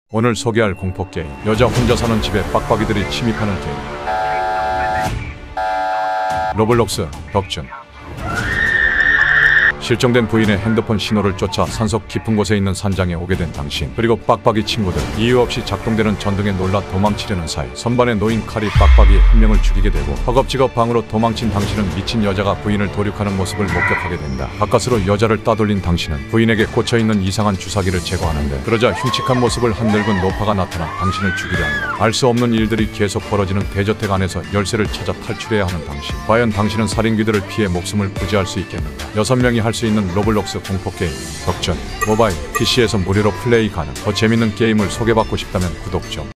오늘 소개할 공포게임, 여자 혼자 사는 집에 빡빡이들이 침입하는 게임. 로블록스 덕준. 실종된 부인의 핸드폰 신호를 쫓아 산속 깊은 곳에 있는 산장에 오게 된 당신, 그리고 빡빡이 친구들. 이유 없이 작동되는 전등에 놀라 도망치려는 사이 선반에 놓인 칼이 빡빡이 한 명을 죽이게 되고, 허겁지겁 방으로 도망친 당신은 미친 여자가 부인을 도륙하는 모습을 목격하게 된다. 가까스로 여자를 따돌린 당신은 부인에게 꽂혀있는 이상한 주사기를 제거하는데, 그러자 흉측한 모습을 한 늙은 노파가 나타나 당신을 죽이려 한다. 알 수 없는 일들이 계속 벌어지는 대저택 안에서 열쇠를 찾아 탈출해야 하는 당신. 과연 당신은 살인귀들을 피해 목숨을 부지할 수 있겠는가? 6명이 할 수 있는 로블록스 공포게임 덕준. 모바일, PC에서 무료로 플레이 가능. 더 재밌는 게임을 소개받고 싶다면 구독 좀.